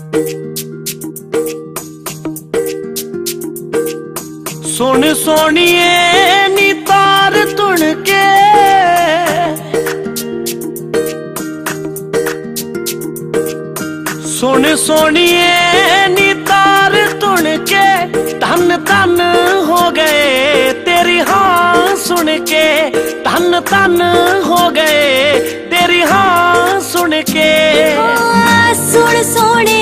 सुन सोनिए नी तार तुण के, सुन सोनिए नी तार तुण के, धन धन हो गए तेरी हाँ सुन के, धन धन हो गए तेरी हाँ सुन के। सुन सोने